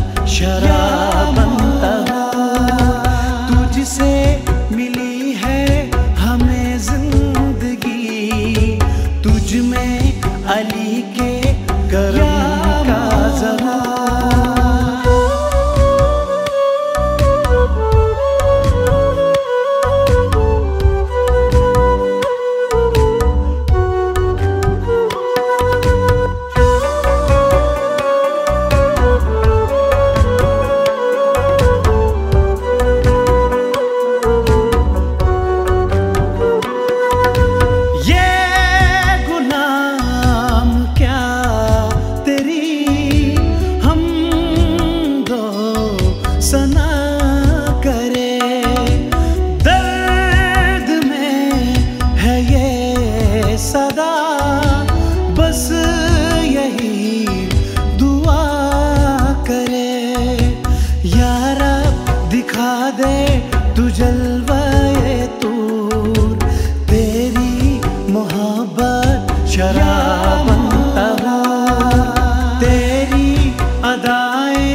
शराब बनता हूँ। तुझसे मिली है हमें जिंदगी, तुझ में अली के करम का ज़रा। सना करे दर्द में है ये सदा, बस यही दुआ करे। या रब दिखा दे तू जलवाए तूर, तेरी मोहब्बत शराब बनता हूँ। तेरी अदाएं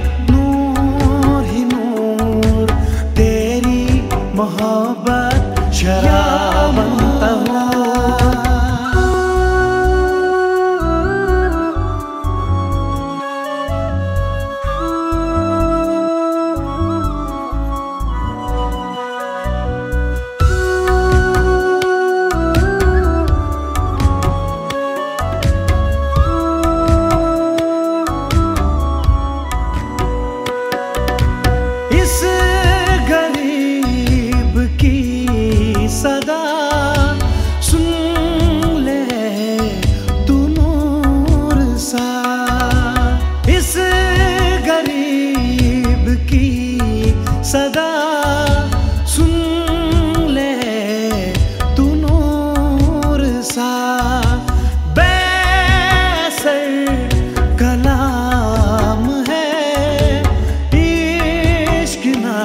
मोहब्बत शराब बनता हूँ। इस सदा सुन ले तू नूर सा, इस गरीब की सदा सुन ले तू नूर सा। बेसर कलाम है इश्क ना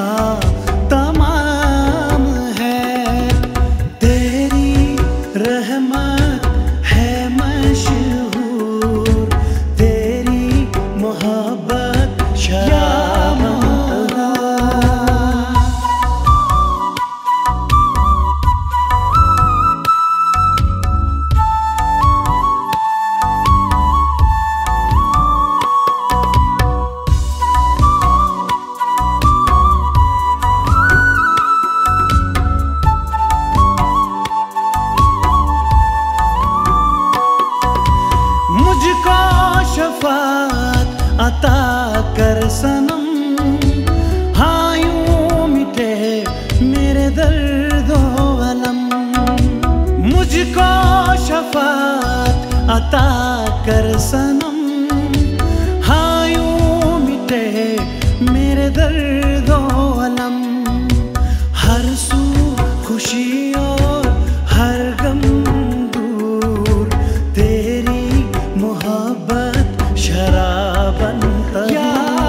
रहमत है मशहूर, तेरी मोहब्बत शराब बनता हूँ। मुझको शफात अता कर सनम, हाँ यूं मिटे मेरे दर्दो अलम। मुझको शफात अता कर सनम, हाँ यूं मिटे मेरे दर्दो अलम। हर सू खुशी और हर गम दूर, तेरी मोहब्बत शराब बनता हूँ।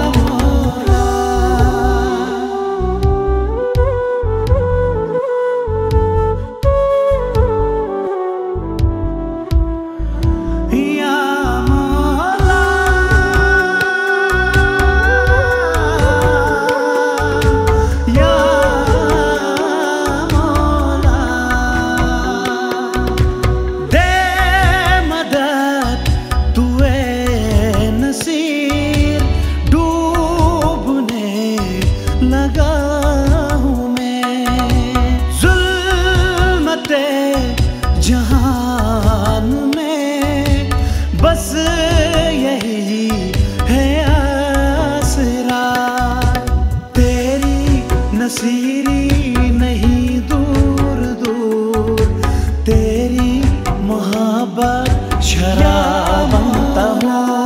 जहान में बस यही है आसरा, तेरी नसीरी नहीं दूर दूर, तेरी मोहब्बत शराब बनता हूँ।